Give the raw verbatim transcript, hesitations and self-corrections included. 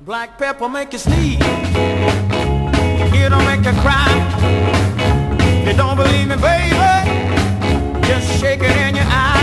Black pepper make you sneeze. It'll make you cry. If you don't believe me, baby, just shake it in your eye.